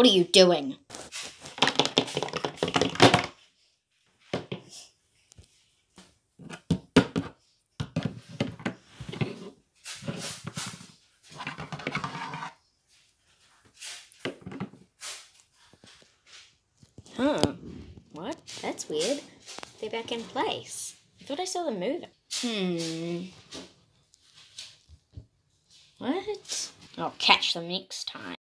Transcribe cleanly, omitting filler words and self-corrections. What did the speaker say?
What are you doing? Huh. What? That's weird. They're back in place. I thought I saw them moving. What? I'll catch them next time.